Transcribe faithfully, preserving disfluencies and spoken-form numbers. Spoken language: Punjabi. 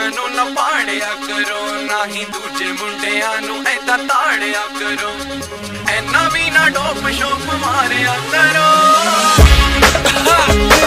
ਕੁੜੀਆਂ ਨੂੰ ਨਾ ਪਾੜਿਆ ਕਰੋ, ਨਾ ਹੀ ਦੂਜੇ ਮੁੰਡਿਆਂ ਨੂੰ ਐਦਾਂ ਤਾੜਿਆ ਕਰੋ। ਐਨਾ ਵੀ ਨਾ ਡੋਪ ਸ਼ੋਪ ਮਾਰਿਆ